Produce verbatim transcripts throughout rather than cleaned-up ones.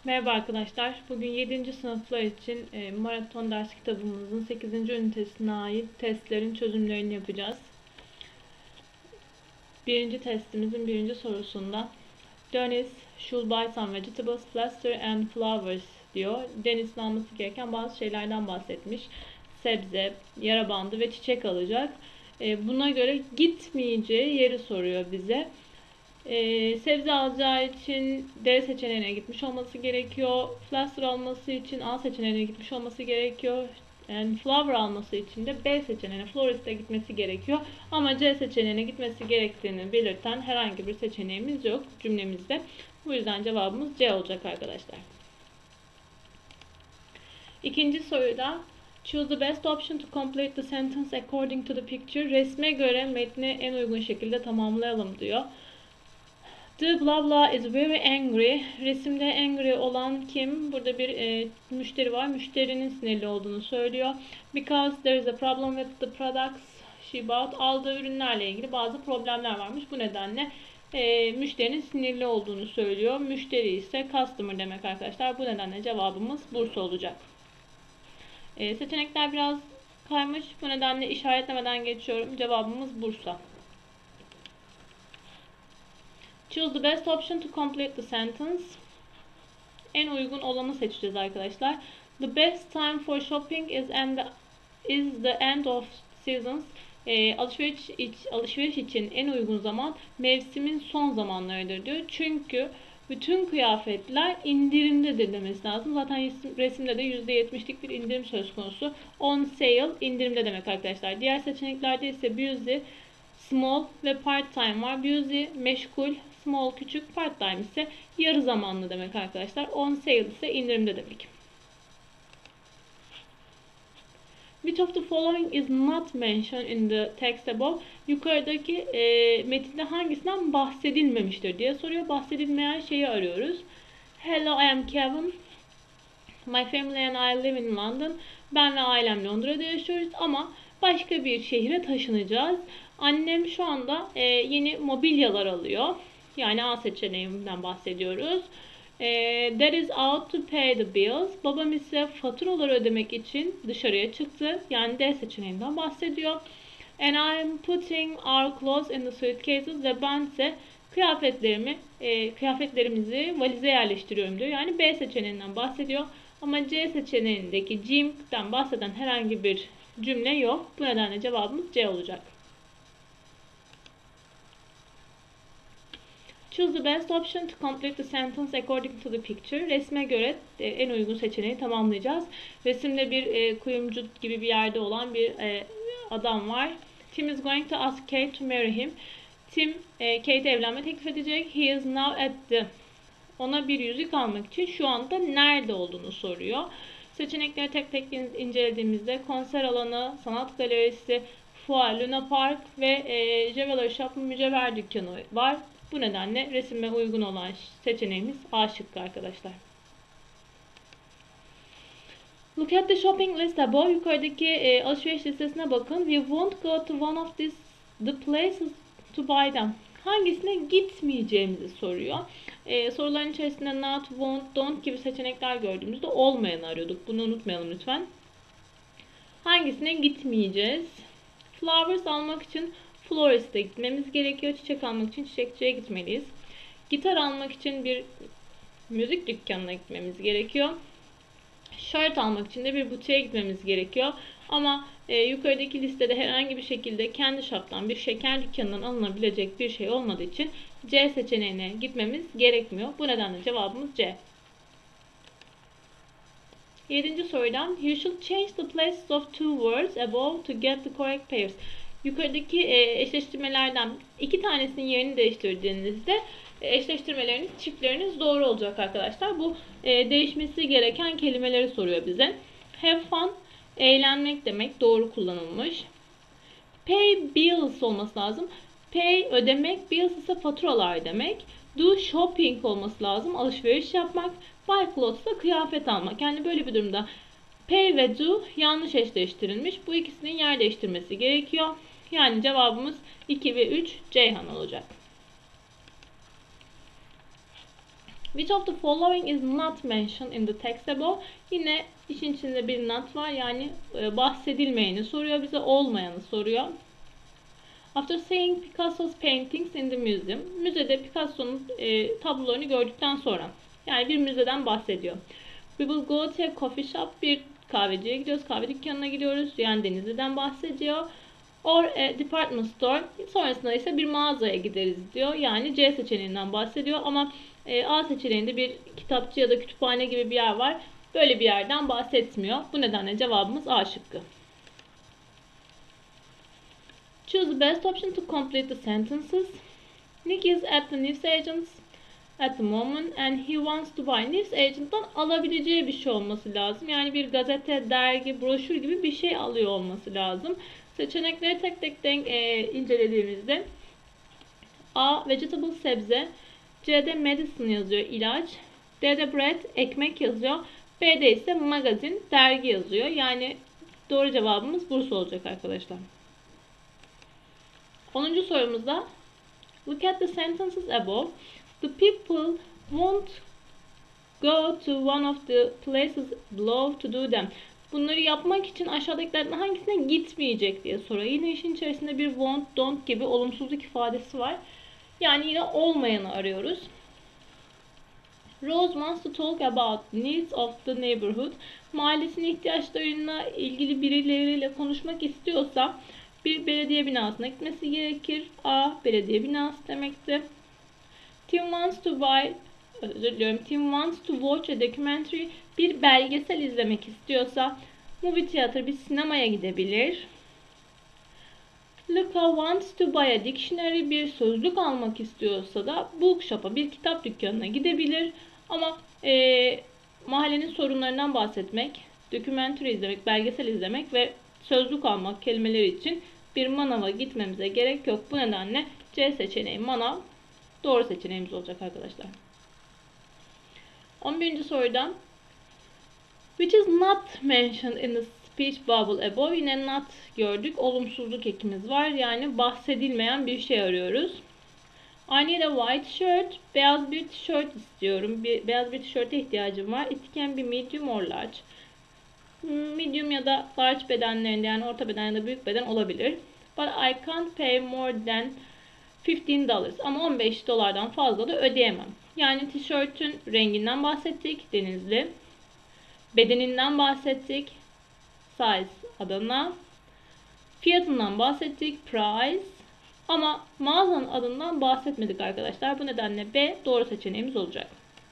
Merhaba arkadaşlar. Bugün yedinci sınıflar için e, maraton ders kitabımızın sekizinci ünitesine ait testlerin çözümlerini yapacağız. Birinci testimizin birinci sorusunda Dennis should buy some vegetables, plaster and flowers diyor. Dennis'in alması gereken bazı şeylerden bahsetmiş. Sebze, yara bandı ve çiçek alacak. E, buna göre gitmeyeceği yeri soruyor bize. Ee, sebze alacağı için D seçeneğine gitmiş olması gerekiyor. Plaster alması için A seçeneğine gitmiş olması gerekiyor. Yani flower alması için de B seçeneğine, florist'e gitmesi gerekiyor. Ama C seçeneğine gitmesi gerektiğini belirten herhangi bir seçeneğimiz yok cümlemizde. Bu yüzden cevabımız C olacak arkadaşlar. İkinci soruda choose the best option to complete the sentence according to the picture. Resme göre metni en uygun şekilde tamamlayalım diyor. The blah blah is very angry. Resimde angry olan kim? Burada bir e, müşteri var. Müşterinin sinirli olduğunu söylüyor. Because there is a problem with the products she bought. Aldığı ürünlerle ilgili bazı problemler varmış. Bu nedenle e, müşterinin sinirli olduğunu söylüyor. Müşteri ise customer demek arkadaşlar. Bu nedenle cevabımız Bursa olacak. E, seçenekler biraz kaymış. Bu nedenle işaretlemeden geçiyorum. Cevabımız Bursa. Choose the best option to complete the sentence. En uygun olanı seçeceğiz arkadaşlar. The best time for shopping is and is the end of seasons. E, alışveriş, iç, alışveriş için en uygun zaman mevsimin son zamanlarıdır diyor. Çünkü bütün kıyafetler indirimdedir demesi lazım. Zaten resimde de yüzde yetmişlik bir indirim söz konusu. On sale indirimde demek arkadaşlar. Diğer seçeneklerde ise busy, small ve part time var. Busy meşgul, small küçük, part time ise yarı zamanlı demek arkadaşlar. On sale ise indirimde demek. Which of the following is not mentioned in the text above? Yukarıdaki e, metinde hangisinden bahsedilmemiştir diye soruyor. Bahsedilmeyen şeyi arıyoruz. Hello, I am Kevin. My family and I live in London. Ben ve ailem Londra'da yaşıyoruz ama başka bir şehre taşınacağız. Annem şu anda e, yeni mobilyalar alıyor. Yani A seçeneğinden bahsediyoruz. E, Dad is out to pay the bills. Babam ise faturaları ödemek için dışarıya çıktı. Yani D seçeneğinden bahsediyor. And I'm putting our clothes in the suitcases. Ve ben ise kıyafetlerimi, e, kıyafetlerimizi valize yerleştiriyorum diyor. Yani B seçeneğinden bahsediyor. Ama C seçeneğindeki Jim'den bahseden herhangi bir cümle yok. Bu nedenle cevabımız C olacak. Choose the best option to complete the sentence according to the picture. Resme göre e, en uygun seçeneği tamamlayacağız. Resimde bir e, kuyumcu gibi bir yerde olan bir e, adam var. Tim is going to ask Kate to marry him. Tim e, Kate'e evlenme teklif edecek. He is now at the. Ona bir yüzük almak için şu anda nerede olduğunu soruyor. Seçenekleri tek tek incelediğimizde konser alanı, sanat galerisi, fuar, Luna Park ve e, Jeweler Shop mücevher dükkanı var. Bu nedenle resime uygun olan seçeneğimiz A şıkkı arkadaşlar. Look at the shopping list above. Yukarıdaki e, alışveriş listesine bakın. We won't go to one of these the places to buy them. Hangisine gitmeyeceğimizi soruyor. E, soruların içerisinde not, won't, don't gibi seçenekler gördüğümüzde olmayanı arıyorduk. Bunu unutmayalım lütfen. Hangisine gitmeyeceğiz? Flowers almak için florist'e gitmemiz gerekiyor. Çiçek almak için çiçekçiye gitmeliyiz. Gitar almak için bir müzik dükkanına gitmemiz gerekiyor. Shirt almak için de bir butiğe gitmemiz gerekiyor. Ama e, yukarıdaki listede herhangi bir şekilde kendi shop'tan bir şeker dükkanından alınabilecek bir şey olmadığı için C seçeneğine gitmemiz gerekmiyor. Bu nedenle cevabımız C. Yedinci sorudan You should change the places of two words above to get the correct pairs. Yukarıdaki e, eşleştirmelerden iki tanesinin yerini değiştirdiğinizde e, eşleştirmeleriniz, çiftleriniz doğru olacak arkadaşlar. Bu e, değişmesi gereken kelimeleri soruyor bize. Have fun, eğlenmek demek, doğru kullanılmış. Pay bills olması lazım. Pay ödemek, bills ise faturalar demek. Do shopping olması lazım, alışveriş yapmak. Buy clothes da kıyafet almak. Yani böyle bir durumda pay ve do yanlış eşleştirilmiş. Bu ikisinin yer değiştirmesi gerekiyor. Yani cevabımız iki ve üç Ceyhan olacak. Which of the following is not mentioned in the text above? Yine işin içinde bir not var, yani e, bahsedilmeyeni soruyor bize, olmayanı soruyor. After seeing Picasso's paintings in the museum, müzede Picasso'nun e, tablolarını gördükten sonra, yani bir müzeden bahsediyor. We will go to a coffee shop, bir kahveciye gidiyoruz, kahve dükkanına gidiyoruz, yani Denizli'den bahsediyor. Or a department store, sonrasında ise bir mağazaya gideriz diyor, yani C seçeneğinden bahsediyor. Ama e, A seçeneğinde bir kitapçı ya da kütüphane gibi bir yer var, böyle bir yerden bahsetmiyor. Bu nedenle cevabımız A şıkkı. Choose the best option to complete the sentences. Nick is at the newsagent's at the moment and he wants to buy. Newsagent'tan alabileceği bir şey olması lazım. Yani bir gazete, dergi, broşür gibi bir şey alıyor olması lazım. Seçenekleri tek tek denk, e, incelediğimizde A. Vegetable, sebze. C'de medicine yazıyor, ilaç. D'de bread, ekmek yazıyor. B'de ise magazine, dergi yazıyor. Yani doğru cevabımız Bursa olacak arkadaşlar. onuncu sorumuzda look at the sentences above. The people won't go to one of the places below to do them. Bunları yapmak için aşağıdakilerden hangisine gitmeyecek diye soruyor. Yine işin içerisinde bir won't, don't gibi olumsuzluk ifadesi var. Yani yine olmayanı arıyoruz. Rose wants to talk about needs of the neighborhood. Mahallesinin ihtiyaçlarına ilgili birileriyle konuşmak istiyorsa bir belediye binasına gitmesi gerekir. A. Belediye binası demekti. Tim wants to buy, özür diliyorum. Tim wants to watch a documentary. Bir belgesel izlemek istiyorsa movie theater, bir sinemaya gidebilir. Luca wants to buy a dictionary. Bir sözlük almak istiyorsa da bookshop'a, bir kitap dükkanına gidebilir. Ama e, mahallenin sorunlarından bahsetmek, documentary izlemek, belgesel izlemek ve sözlük almak kelimeleri için bir manava gitmemize gerek yok. Bu nedenle C seçeneği manav doğru seçeneğimiz olacak arkadaşlar. on birinci soruda which is not mentioned in the speech bubble above. Yine not gördük. Olumsuzluk ekimiz var. Yani bahsedilmeyen bir şey arıyoruz. I need a white shirt. Beyaz bir tişört istiyorum. Bir, beyaz bir tişörte ihtiyacım var. It can be medium or large. Medium ya da large bedenlerinde, yani orta beden ya da büyük beden olabilir. But I can't pay more than fifteen dollars. Ama on beş dolardan fazla da ödeyemem. Yani tişörtün renginden bahsettik. Denizli. Bedeninden bahsettik. Size, Adana. Fiyatından bahsettik. Price. Ama mağazanın adından bahsetmedik arkadaşlar. Bu nedenle B doğru seçeneğimiz olacak.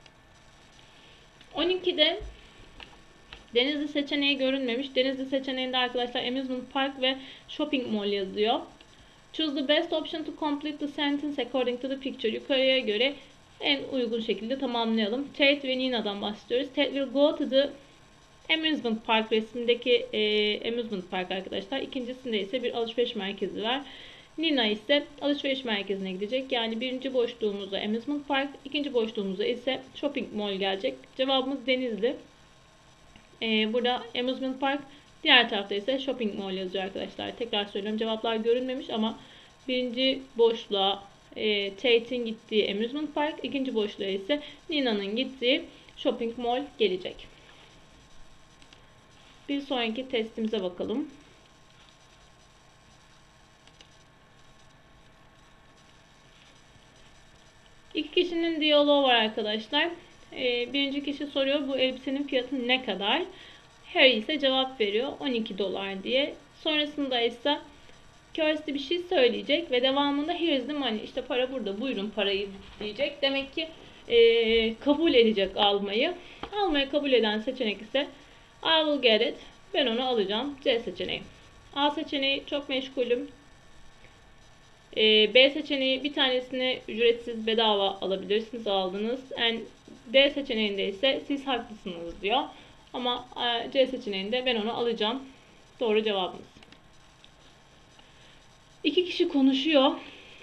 on ikide Denizli seçeneği görünmemiş. Denizli seçeneğinde arkadaşlar amusement park ve shopping mall yazıyor. Choose the best option to complete the sentence according to the picture. Yukarıya göre en uygun şekilde tamamlayalım. Tate ve Nina'dan bahsediyoruz. Tate will go to the amusement park, resmindeki e, amusement park arkadaşlar. İkincisinde ise bir alışveriş merkezi var. Nina ise alışveriş merkezine gidecek. Yani birinci boşluğumuza amusement park, ikinci boşluğumuza ise shopping mall gelecek. Cevabımız Denizli. Ee, burada amusement park, diğer tarafta ise shopping mall yazıyor arkadaşlar. Tekrar söylüyorum, cevaplar görünmemiş ama birinci boşluğa e, Tate'in gittiği amusement park, ikinci boşluğa ise Nina'nın gittiği shopping mall gelecek. Bir sonraki testimize bakalım. İki kişinin diyaloğu var arkadaşlar. Ee, birinci kişi soruyor, bu elbisenin fiyatı ne kadar? Harry ise cevap veriyor, on iki dolar diye. Sonrasında ise Kirsty bir şey söyleyecek ve devamında here's the money, işte para burada, buyurun parayı diyecek. Demek ki e, kabul edecek almayı. Almayı kabul eden seçenek ise I will get it, ben onu alacağım. C seçeneği. A seçeneği çok meşgulüm. B seçeneği bir tanesini ücretsiz bedava alabilirsiniz, aldınız. And D seçeneğinde ise siz haklısınız diyor. Ama C seçeneğinde ben onu alacağım. Doğru cevabımız. İki kişi konuşuyor.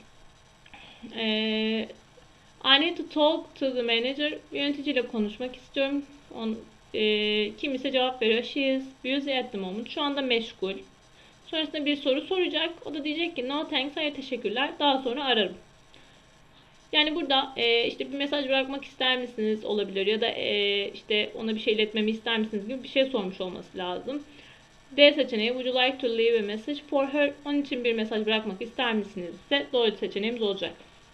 I need to talk to the manager. Yöneticiyle konuşmak istiyorum. On, e, kim ise cevap veriyor. She is busy at the moment. Şu anda meşgul. Sonrasında bir soru soracak. O da diyecek ki no thanks, hayır teşekkürler. Daha sonra ararım. Yani burada e, işte bir mesaj bırakmak ister misiniz olabilir ya da e, işte ona bir şey iletmemi ister misiniz gibi bir şey sormuş olması lazım. D seçeneği would you like to leave a message for her? Onun için bir mesaj bırakmak ister misiniz ise doğru seçeneğimiz olacak.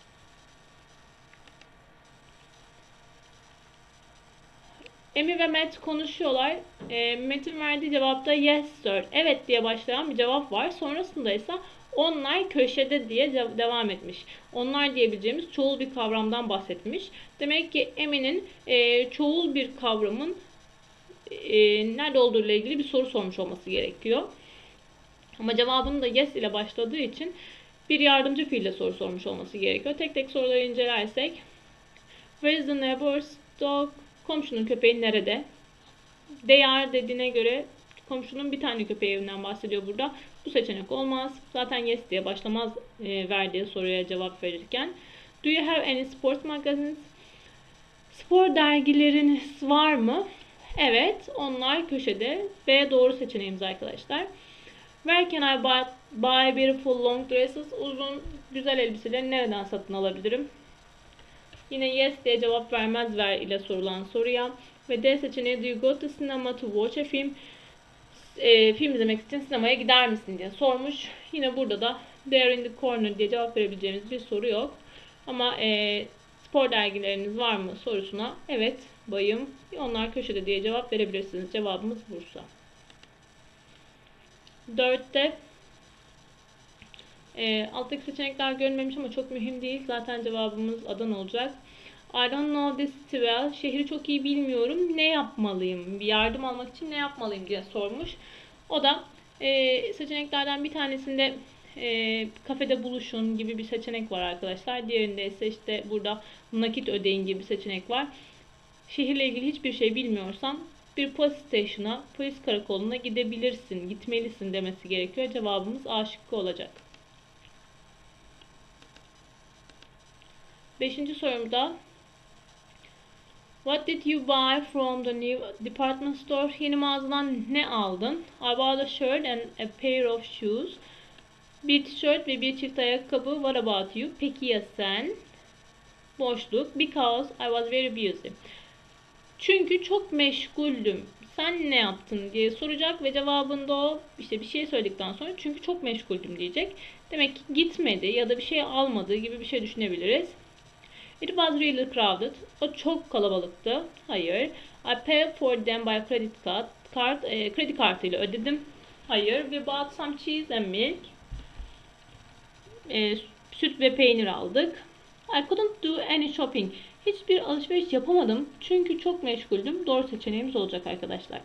Amy ve Matt konuşuyorlar. E, Matt'in verdiği cevapta yes sir, evet diye başlayan bir cevap var. Sonrasında ise onlar köşede diye devam etmiş. Onlar diyebileceğimiz çoğul bir kavramdan bahsetmiş. Demek ki Amy'nin e, çoğul bir kavramın e, nerede olduğu ile ilgili bir soru sormuş olması gerekiyor. Ama cevabının da yes ile başladığı için bir yardımcı fiille soru sormuş olması gerekiyor. Tek tek soruları incelersek. Where is the neighbor's dog? Komşunun köpeği nerede? They are dediğine göre komşunun bir tane köpeği evinden bahsediyor burada. Bu seçenek olmaz. Zaten yes diye başlamaz e, verdiği soruya cevap verirken. Do you have any sports magazines? Spor dergileriniz var mı? Evet, onlar köşede. B doğru seçeneğimiz arkadaşlar. Where can I buy, buy beautiful long dresses? Uzun güzel elbiseleri nereden satın alabilirim? Yine yes diye cevap vermez ver ile sorulan soruya. Ve D seçeneği do you go to cinema to watch a film? E, film izlemek için sinemaya gider misin diye sormuş. Yine burada da there in the corner diye cevap verebileceğimiz bir soru yok. Ama e, spor dergileriniz var mı sorusuna evet bayım, onlar köşede diye cevap verebilirsiniz. Cevabımız Bursa. dörtte e, alttaki seçenekler görünmemiş ama çok mühim değil. Zaten cevabımız Adana olacak. I don't know this city well. Şehri çok iyi bilmiyorum. Ne yapmalıyım? Bir yardım almak için ne yapmalıyım diye sormuş. O da e, seçeneklerden bir tanesinde e, kafede buluşun gibi bir seçenek var arkadaşlar. Diğerinde ise işte burada nakit ödeyin gibi bir seçenek var. Şehirle ilgili hiçbir şey bilmiyorsan bir polis station'a, polis karakoluna gidebilirsin, gitmelisin demesi gerekiyor. Cevabımız A şıkkı olacak. Beşinci sorumda What did you buy from the new department store? Yeni mağazadan ne aldın? I bought a shirt and a pair of shoes. Bir tişört ve bir çift ayakkabı. What about you? Peki ya sen? Boşluk. Because I was very busy. Çünkü çok meşguldüm. Sen ne yaptın diye soracak ve cevabında o işte bir şey söyledikten sonra çünkü çok meşguldüm diyecek. Demek ki gitmedi ya da bir şey almadı gibi bir şey düşünebiliriz. It was really crowded. O çok kalabalıktı. Hayır. I paid for them by credit card. Kart, e, kredi kartıyla ödedim. Hayır. We bought some cheese and milk. E, süt ve peynir aldık. I couldn't do any shopping. Hiçbir alışveriş yapamadım. Çünkü çok meşguldüm. Doğru seçeneğimiz olacak arkadaşlar.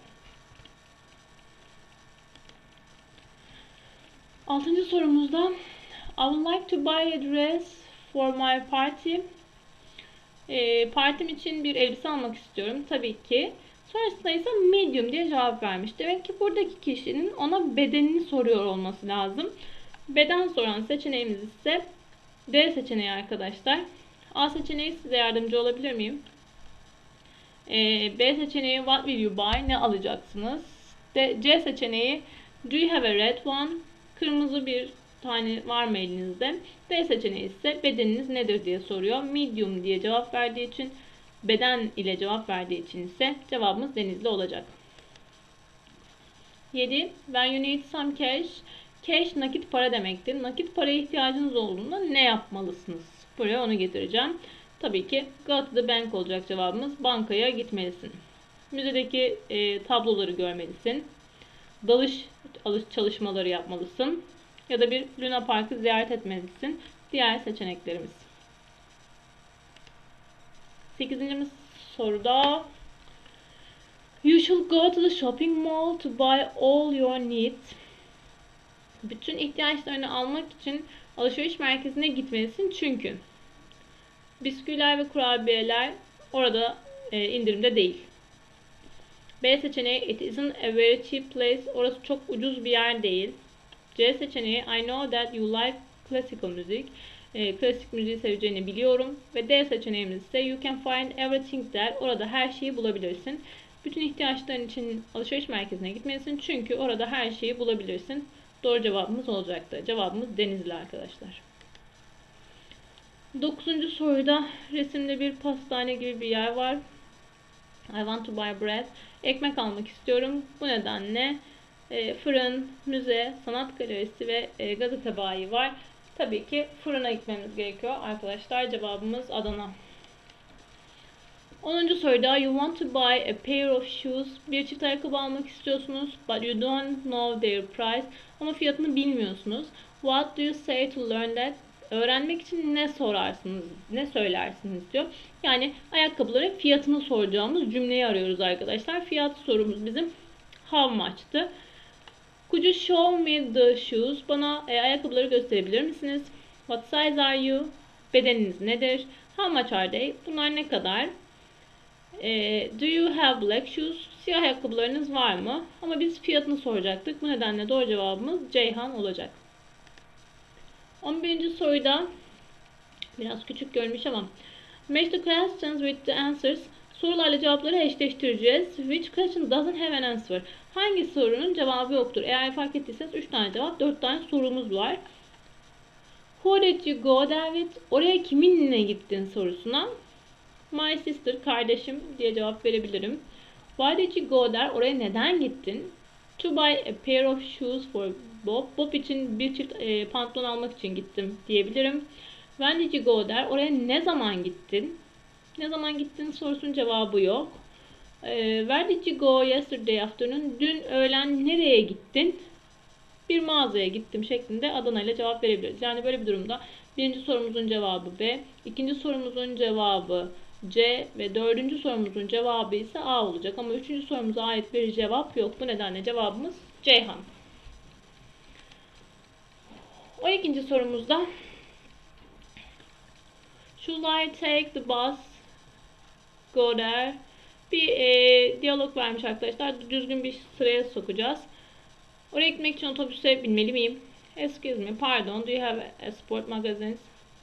Altıncı sorumuzda I would like to buy a dress for my party. E, partim için bir elbise almak istiyorum. Tabii ki. Sonrasında ise medium diye cevap vermiş. Demek ki buradaki kişinin ona bedenini soruyor olması lazım. Beden soran seçeneğimiz ise D seçeneği arkadaşlar. A seçeneği size yardımcı olabilir miyim? E, B seçeneği what will you buy? Ne alacaksınız? D, C seçeneği do you have a red one? Kırmızı bir tane var mı elinizde? D seçeneği ise bedeniniz nedir diye soruyor. Medium diye cevap verdiği için, beden ile cevap verdiği için ise cevabımız Denizli olacak. yedi. When you need some cash. Cash nakit para demektir. Nakit paraya ihtiyacınız olduğunda ne yapmalısınız? Buraya onu getireceğim. Tabii ki go to the bank olacak cevabımız. Bankaya gitmelisin. Müzedeki e, tabloları görmelisin. Dalış alış çalışmaları yapmalısın. Ya da bir Luna Park'ı ziyaret etmelisin. Diğer seçeneklerimiz. sekizinci soruda You should go to the shopping mall to buy all your needs. Bütün ihtiyaçlarını almak için alışveriş merkezine gitmelisin çünkü bisküviler ve kurabiyeler orada e, indirimde değil. B seçeneği It isn't a very cheap place. Orası çok ucuz bir yer değil. C seçeneği I know that you like classical music. E, klasik müziği seveceğini biliyorum. Ve D seçeneğimiz ise You can find everything there. Orada her şeyi bulabilirsin. Bütün ihtiyaçların için alışveriş merkezine gitmelisin. Çünkü orada her şeyi bulabilirsin. Doğru cevabımız olacaktı. Cevabımız Denizli arkadaşlar. Dokuzuncu soruda resimde bir pastane gibi bir yer var. I want to buy bread. Ekmek almak istiyorum. Bu nedenle e, fırın, müze, sanat galerisi ve e, gazete bayi var. Tabii ki fırına gitmemiz gerekiyor arkadaşlar. Cevabımız Adana. onuncu soruda you want to buy a pair of shoes. Bir çift ayakkabı almak istiyorsunuz. But you don't know their price. Ama fiyatını bilmiyorsunuz. What do you say to learn that? Öğrenmek için ne sorarsınız, ne söylersiniz diyor. Yani ayakkabıların fiyatını soracağımız cümleyi arıyoruz arkadaşlar. Fiyat sorumuz bizim how much'tı. Could you show me the shoes? Bana e, ayakkabıları gösterebilir misiniz? What size are you? Bedeniniz nedir? How much are they? Bunlar ne kadar? E, do you have black shoes? Siyah ayakkabılarınız var mı? Ama biz fiyatını soracaktık. Bu nedenle doğru cevabımız Ceyhan olacak. on birinci soruda biraz küçük görmüş ama match the questions with the answers. Sorularla cevapları eşleştireceğiz. Which question doesn't have an answer? Hangi sorunun cevabı yoktur? Eğer fark ettiyseniz üç tane cevap, dört tane sorumuz var. Who did you go there with? Oraya kiminle gittin sorusuna my sister, kardeşim diye cevap verebilirim. Why did you go there? Oraya neden gittin? To buy a pair of shoes for Bob. Bob için bir çift e, pantolon almak için gittim diyebilirim. When did you go there? Oraya ne zaman gittin? Ne zaman gittin sorusunun cevabı yok. E, where did you go yesterday afternoon? Dün öğlen nereye gittin? Bir mağazaya gittim şeklinde Adana ile cevap verebiliriz. Yani böyle bir durumda birinci sorumuzun cevabı B, ikinci sorumuzun cevabı C ve dördüncü sorumuzun cevabı ise A olacak. Ama üçüncü sorumuza ait bir cevap yok. Bu nedenle cevabımız Ceyhan. on ikinci sorumuzda should I take the bus go there? Bir e, diyalog vermiş arkadaşlar. Düzgün bir sıraya sokacağız. Oraya gitmek için otobüse binmeli miyim? Excuse me, pardon, do you have a sport magazine?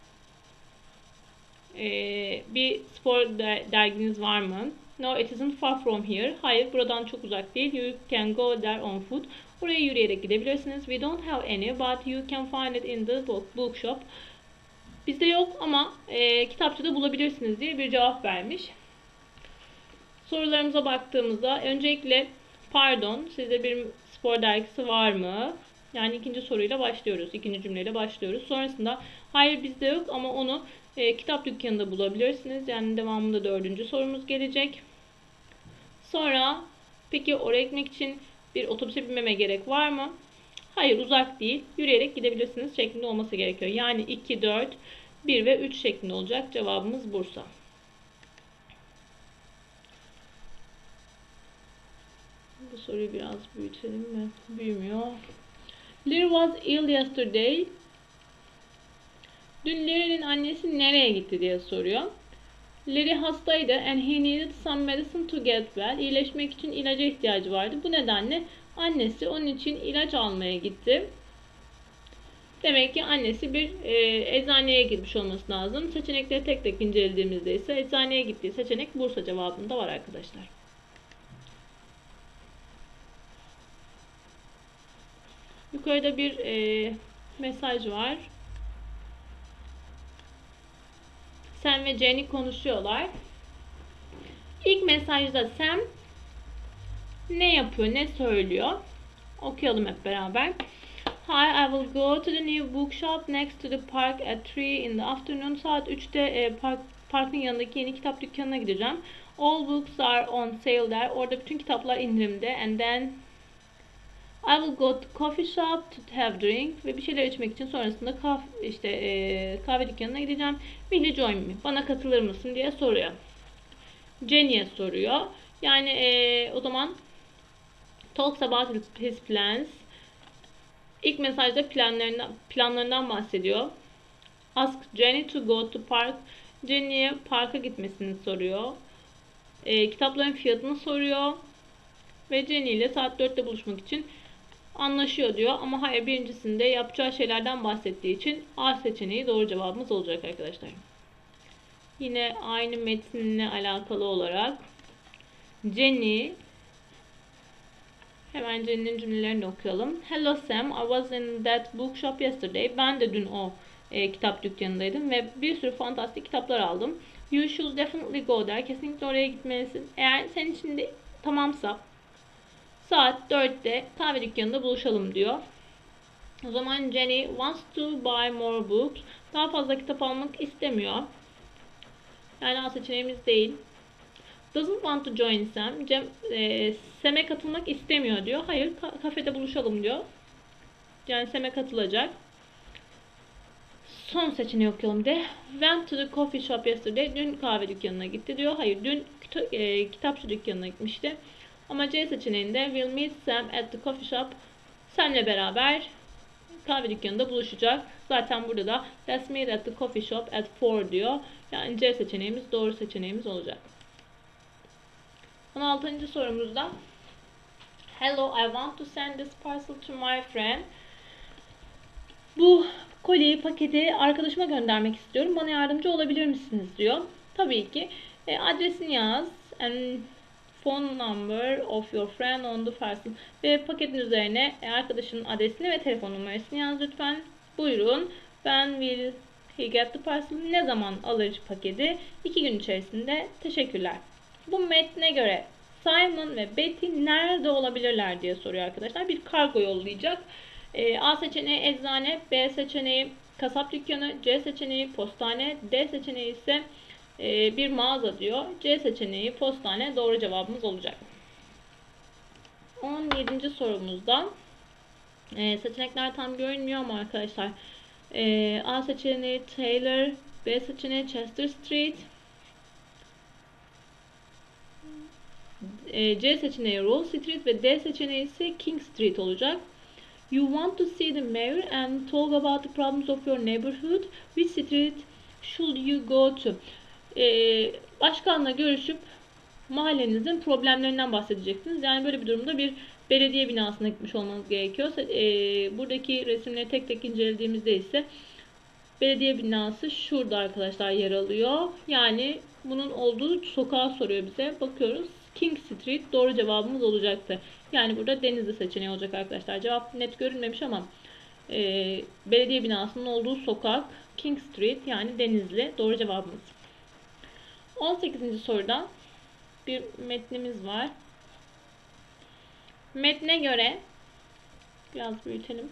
Ee, bir spor derginiz var mı? No, it isn't far from here. Hayır, buradan çok uzak değil. You can go there on foot. Oraya yürüyerek gidebilirsiniz. We don't have any, but you can find it in the book, bookshop. Bizde yok ama e, kitapçıda bulabilirsiniz diye bir cevap vermiş. Sorularımıza baktığımızda öncelikle pardon, sizde bir spor dergisi var mı? Yani ikinci soruyla başlıyoruz. İkinci cümleyle başlıyoruz. Sonrasında hayır bizde yok ama onu e, kitap dükkanında bulabilirsiniz. Yani devamında dördüncü sorumuz gelecek. Sonra peki oraya gitmek için bir otobüse binmeme gerek var mı? Hayır, uzak değil. Yürüyerek gidebilirsiniz şeklinde olması gerekiyor. Yani iki, dört, bir ve üç şeklinde olacak. Cevabımız Bursa. Bu soruyu biraz büyütelim mi? Büyümüyor. Larry was ill yesterday. Dün Larry'nin annesi nereye gitti diye soruyor. Larry hastaydı and he needed some medicine to get well. İyileşmek için ilaca ihtiyacı vardı. Bu nedenle annesi onun için ilaç almaya gitti. Demek ki annesi bir e, eczaneye gitmiş olması lazım. Seçenekleri tek tek incelediğimizde ise eczaneye gittiği seçenek Bursa cevabında var arkadaşlar. Yukarıda bir e, mesaj var. Sam ve Jenny konuşuyorlar. İlk mesajda Sam ne yapıyor, ne söylüyor? Okuyalım hep beraber. Hi, I will go to the new bookshop next to the park at three in the afternoon. Saat üçte e, park, parkın yanındaki yeni kitap dükkanına gideceğim. All books are on sale there. Orada bütün kitaplar indirimde. And then I will go to coffee shop to have drink. Ve bir şeyler içmek için sonrasında kah işte e, kahve dükkanına gideceğim. Will you join me? Bana katılır mısın diye soruyor. Jenny'e soruyor. Yani e, o zaman talks about his plans. İlk mesajda planlarından, planlarından bahsediyor. Ask Jenny to go to park. Jenny'ye parka gitmesini soruyor. E, kitapların fiyatını soruyor. Ve Jenny ile saat dörtte buluşmak için anlaşıyor diyor. Ama hayır, birincisinde yapacağı şeylerden bahsettiği için A seçeneği doğru cevabımız olacak arkadaşlar. Yine aynı metinle alakalı olarak Jenny, hemen Jenny'nin cümlelerini okuyalım. Hello Sam, I was in that bookshop yesterday. Ben de dün o e, kitap dükkanındaydım ve bir sürü fantastik kitaplar aldım. You should definitely go there. Kesinlikle oraya gitmelisin. Eğer senin için de tamamsa saat dörtte kahve dükkanında buluşalım diyor. O zaman Jenny wants to buy more books. Daha fazla kitap almak istemiyor. Yani A seçeneğimiz değil. Doesn't want to join Sam. Cem, e, Sam'e katılmak istemiyor diyor. Hayır, ka- kafede buluşalım diyor. Yani Sam'e katılacak. Son seçeneği okuyalım de. Went to the coffee shop yesterday. Dün kahve dükkanına gitti diyor. Hayır, dün kita- e, kitapçı dükkanına gitmişti. Ama C seçeneğinde will meet Sam at the coffee shop. Sam'le beraber kahve dükkanında buluşacak. Zaten burada da let's meet at the coffee shop at four diyor. Yani C seçeneğimiz doğru seçeneğimiz olacak. on altıncı sorumuzda Hello, I want to send this parcel to my friend. Bu kolyeyi, paketi arkadaşıma göndermek istiyorum. Bana yardımcı olabilir misiniz diyor. Tabii ki. E, adresini yaz. And phone number of your friend on the parcel. Ve paketin üzerine arkadaşının adresini ve telefon numarasını yaz lütfen. Buyurun. Ben will he get the parcel? Ne zaman alır paketi? İki gün içerisinde. Teşekkürler. Bu metne göre Simon ve Betty nerede olabilirler diye soruyor arkadaşlar. Bir kargo yollayacak. E, A seçeneği eczane, B seçeneği kasap dükkanı, C seçeneği postane, D seçeneği ise e, bir mağaza diyor. C seçeneği postane doğru cevabımız olacak. on yedinci sorumuzda e, seçenekler tam görünmüyor ama arkadaşlar e, A seçeneği Taylor, B seçeneği Chester Street, e, C seçeneği Rose Street ve D seçeneği ise King Street olacak. You want to see the mayor and talk about the problems of your neighborhood. Which street should you go to? Ee, başkanla görüşüp mahallenizin problemlerinden bahsedeceksiniz. Yani böyle bir durumda bir belediye binasına gitmiş olmanız gerekiyor. Ee, buradaki resimleri tek tek incelediğimizde ise belediye binası şurada arkadaşlar yer alıyor. Yani bunun olduğu sokağı soruyor bize. Bakıyoruz. King Street doğru cevabımız olacaktı. Yani burada Denizli seçeneği olacak arkadaşlar. Cevap net görünmemiş ama e, belediye binasının olduğu sokak King Street yani Denizli doğru cevabımız. on sekizinci soruda bir metnimiz var. Metne göre biraz büyütelim.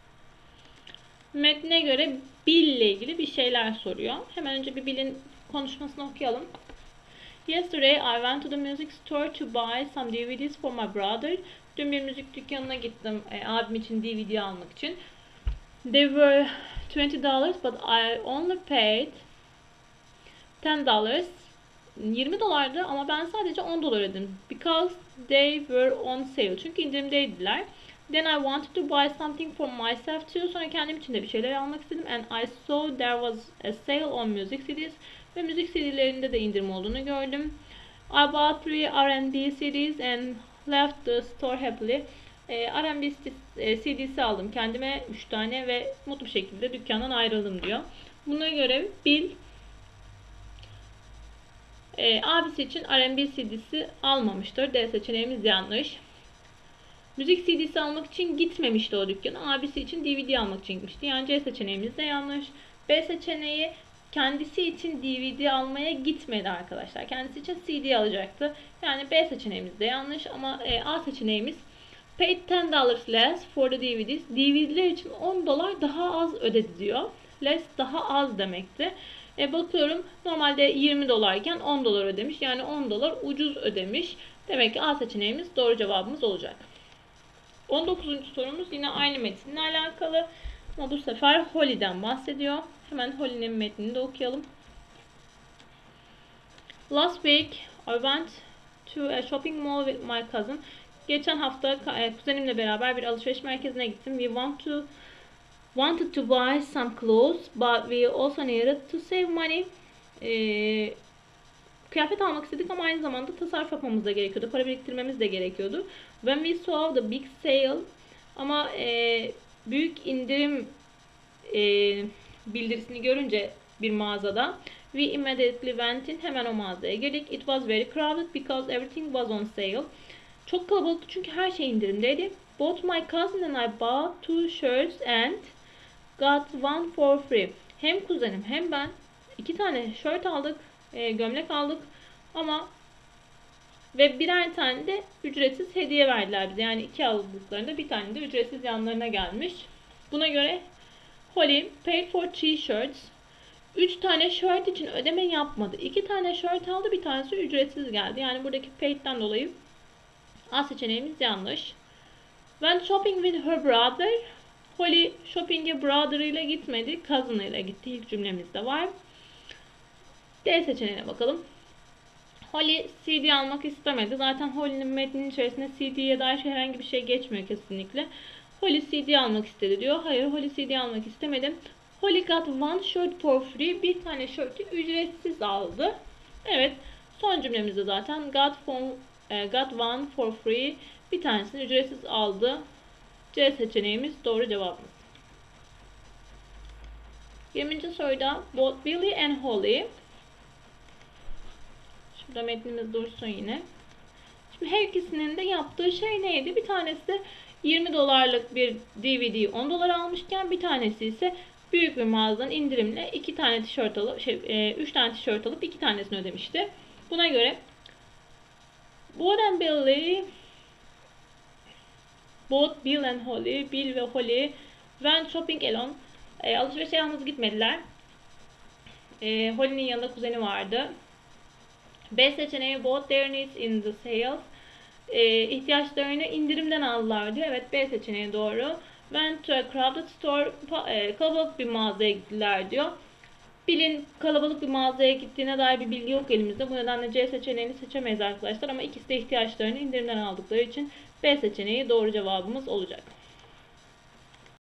Metne göre Bill ile ilgili bir şeyler soruyor. Hemen önce bir Bill'in konuşmasını okuyalım. Yesterday I went to the music store to buy some D V Ds for my brother. Dün bir müzik dükkanına gittim e, abim için D V D almak için. They were twenty dollars but I only paid ten dollars. yirmi dolardı ama ben sadece on dolar ödedim. Because they were on sale. Çünkü indirimdeydiler. Then I wanted to buy something for myself too. Sonra kendim için de bir şeyler almak istedim. And I saw there was a sale on music C Ds. Ve müzik C D'lerinde de indirim olduğunu gördüm. I bought three R and B C Ds and left the store happily. E, R and B C D'si aldım kendime üç tane ve mutlu bir şekilde dükkandan ayrıldım diyor. Buna göre Bill e, abisi için R and B C D'si almamıştır. D seçeneğimiz yanlış. Müzik C D'si almak için gitmemişti o dükkana. Abisi için D V D almak için gitmişti. Yani C seçeneğimiz de yanlış. B seçeneği kendisi için D V D almaya gitmedi arkadaşlar. Kendisi için C D alacaktı. Yani B seçeneğimiz de yanlış ama e, A seçeneğimiz paid ten dollars less for the D V Ds. D V D'ler için on dolar daha az ödedi diyor. Less daha az demekti. E, bakıyorum normalde yirmi dolarken on dolar ödemiş. Yani on dolar ucuz ödemiş. Demek ki A seçeneğimiz doğru cevabımız olacak. on dokuzuncu sorumuz yine aynı metinle alakalı. Ama bu sefer Holly'den bahsediyor. Hemen Holly'nin metnini de okuyalım. Last week I went to a shopping mall with my cousin. Geçen hafta kuzenimle beraber bir alışveriş merkezine gittim. We want to wanted to buy some clothes, but we also needed to save money. Ee, kıyafet almak istedik ama aynı zamanda tasarruf yapmamız da gerekiyordu. Para biriktirmemiz de gerekiyordu. When we saw the big sale, ama e, büyük indirim e, bildirisini görünce bir mağazada, we immediately went in, hemen o mağazaya girdik. It was very crowded because everything was on sale. Çok kalabalıktı çünkü her şey indirimdeydi. Both my cousin and I bought two shirts and got one for free. Hem kuzenim hem ben iki tane shirt aldık, e, gömlek aldık ama ve birer tane de ücretsiz hediye verdiler bize. Yani iki aldıklarında bir tane de ücretsiz yanlarına gelmiş. Buna göre Holly paid for three shirts. üç tane shirt için ödeme yapmadı. iki tane shirt aldı, bir tanesi ücretsiz geldi. Yani buradaki paid'den dolayı A seçeneğimiz yanlış. Went shopping with her brother. Holly shopping'e brother ile gitmedi, cousin ile gitti. İlk cümlemizde var. D seçeneğine bakalım. Holly C D almak istemedi. Zaten Holly'nin metninin içerisinde C D'ye dair herhangi bir şey geçmiyor kesinlikle. Holly C D almak istedi diyor. Hayır, Holly C D almak istemedi. Holly got one shirt for free. Bir tane shirt'i ücretsiz aldı. Evet, son cümlemizde zaten got, from, e, got one for free. Bir tanesini ücretsiz aldı. C seçeneğimiz doğru cevabımız. yirminci soruda both Billy and Holly. Şurada metnimiz dursun yine. Şimdi her ikisinin de yaptığı şey neydi? Bir tanesi de yirmi dolarlık bir D V D'yi on dolara almışken bir tanesi ise büyük bir mağazadan indirimle iki tane tişört alıp şey, e, üç tane tişört alıp iki tanesini ödemişti. Buna göre both and Billy both Bill and Holly, Bill ve Holly went shopping alone. E, alışverişe yalnız gitmediler. E, Holly'nin yanında kuzeni vardı. B seçeneği both their needs in the sales. E, ihtiyaçlarını indirimden aldılar diyor. Evet, B seçeneği doğru. Went to a crowded store. E, kalabalık bir mağazaya gittiler diyor. Bill'in kalabalık bir mağazaya gittiğine dair bir bilgi yok elimizde. Bu nedenle C seçeneğini seçemeyiz arkadaşlar. Ama ikisi de ihtiyaçlarını indirimden aldıkları için B seçeneği doğru cevabımız olacak.